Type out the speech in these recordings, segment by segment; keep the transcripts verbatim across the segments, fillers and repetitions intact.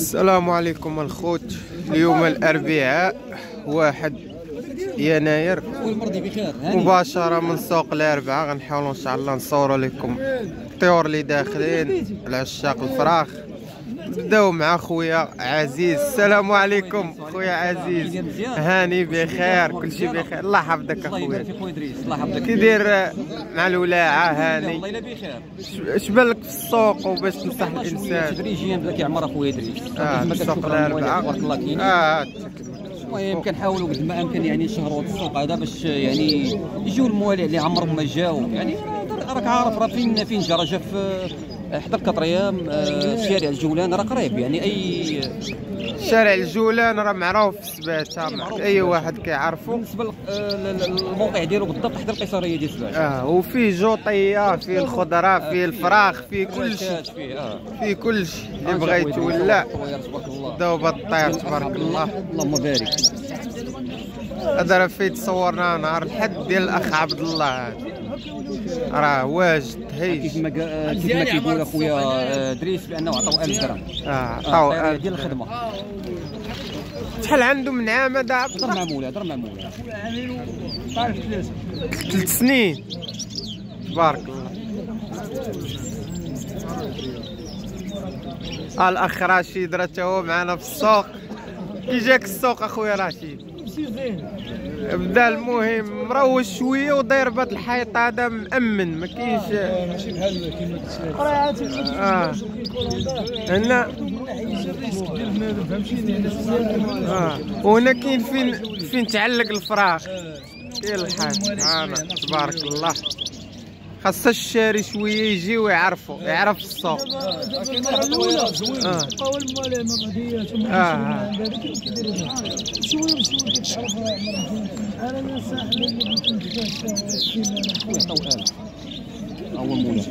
السلام عليكم الخوت. اليوم الأربعاء واحد يناير مباشرة من سوق الأربعاء. غنحاولوا إن شاء الله نصوروا لكم الطيور اللي داخلين العشاق الفراخ. نبداو مع خويا عزيز. السلام عليكم خويا عزيز، هاني بخير؟ كلشي بخير؟ الله يحفظك اخويا. كي داير مع الولاعه هاني؟ والله الا بخير. اش بالك في السوق وباش تنصح الانسان؟ تدريجيا بدا كيعمر اخويا ادريس. اه السوق الاربعاء تبارك الله كاين. اه المهم كنحاولوا قد ما امكن يعني نشهروا السوق هذا باش يعني يجيو الموالع اللي عمرهم ما جاو. يعني راك عارف راه فين فين جا، راه جا في حدا الكطريام، شارع الجولان راه قريب. يعني اي شارع الجولان راه معروف في سباته، اي واحد كيعرفو. بالنسبه للموقع ديالو بالضبط حدا القيصريه ديال سباته. اه وفيه جوطيه، فيه الخضره، فيه الفراخ، فيه كل شيء، فيه اه فيه كل شيء اللي بغيت. ولا بداو بالطير تبارك الله، اللهم بارك. هذا راه فيه تصورنا نهار الحد ديال الاخ عبد الله، هذا راه واجد هيج. كيف ما كيف ما كيقول اخويا ادريس بانه عطاو ألف درهم. اه عطاو ألف ديال الخدمه. شحال عنده من عام هذا عبد الله؟ هضر مع مولا، هضر مع مولا. ثلاث سنين تبارك الله. آه الاخ رشيد راه تا هو معنا في السوق. كي جاك السوق اخويا رشيد؟ بدا المهم مروش شويه وداير بهاد الحيط هذا مأمن، ما كاينش ماشي بحال كيما كتشاف. اه هنا الريسك ديال بنادم فهمتيني. هنا اه وهنا كاين فين فين تعلق الفراخ، كاين الحاج معانا تبارك الله. خاص الشاري شويه يجي ويعرفوا يعرف السوق. الاولى زوين بقاو الموالع ما غادياش اه شويه بشويه كتعرف. انا من الساحل اللي كنت فيه طوال اول مولا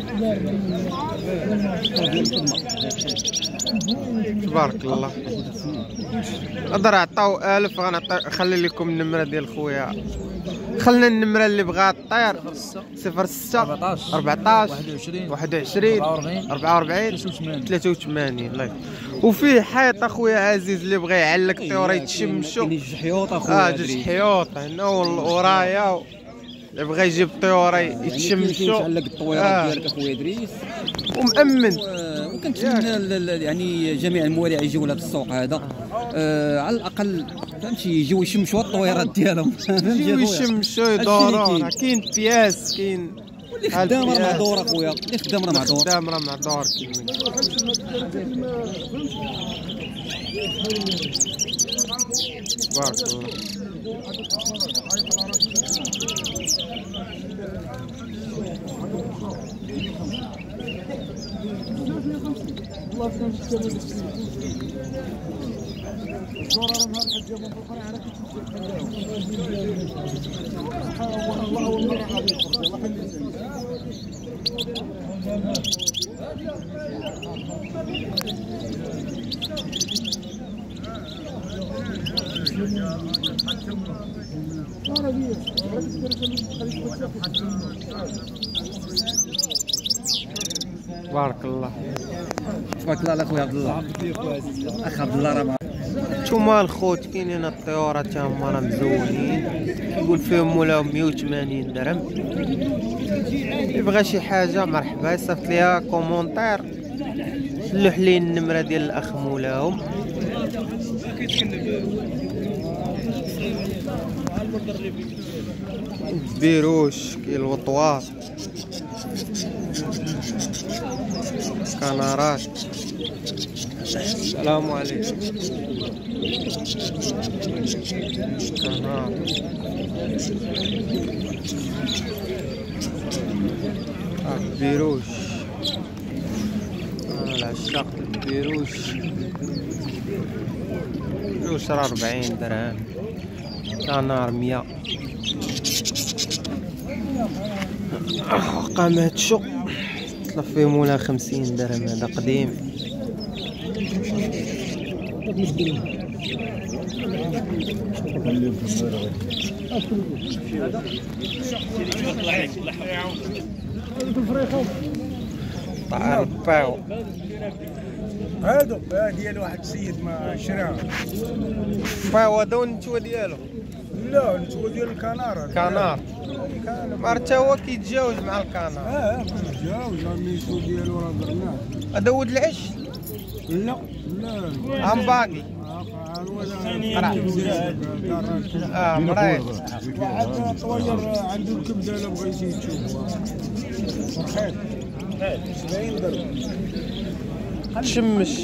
تبارك الله. هضر عطاو ألف. غنخلي لكم النمره ديال خويا. خلنا النمره اللي بغا الطير صفر ستة أربعطاش واحد وعشرين أربعة وأربعين ثلاثة وثمانين. الله. وفيه حيط اخويا عزيز اللي بغى يعلق طيور يتشمشوا. كاين جوج حيوط اخويا. اه جوج حيوط هنا ورايا اللي بغى يجيب طيور يتشمشوا. تعلق الطويرات ديالك اخويا ادريس ومأمن. وكنتمنى يعني جميع الموالع يجيو لهذا السوق هذا. آه على الاقل فهمتي يجيو يشمشوا الطويرات ديالهم. يجيو يشمشوا يدوروا. كاين بياس، كاين اللي خدام راه معذور اخويا، اللي خدام راه معذور. خدام راه معذور تبارك الله. تبارك الله. تبارك الله على خويا عبد الله. اخ عبد الله راه نتوما الخوت كاينين الطيورة تا هما راه مزولين. كيقول فيهم مولاهم مية وثمانين درهم. اللي بغى شي حاجه مرحبا يصيفط ليها كومونتير، شلح لي النمره ديال الاخ مولاهم. بيروش كاين الوطواط، كنارات. السلام عليكم. كنار بيروش. آه العشاق البيروش. بيروش راه أربعين درهم، كنار مية. قامات شو طلب فيه مولا خمسين درهم. هذا قديم. طار باو هادو آه ديال واحد السيد ما شراها. فهو هذا النتوى ديالو؟ لا النتوى ديال الكنار. كنار. ما حتى هو كيتجاوز مع الكنار. اه كيتجاوز الميسو ديالو راه درناه. هذا ولد العش؟ لا لا عم باقي. اه مريض. واحد طوير عنده الكبده الا بغيتي تشوف. خير سبعين درهم. تشمش.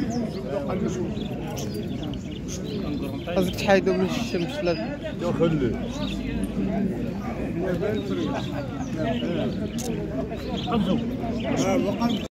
خاصك تحيدو من الشمس. لا خليه.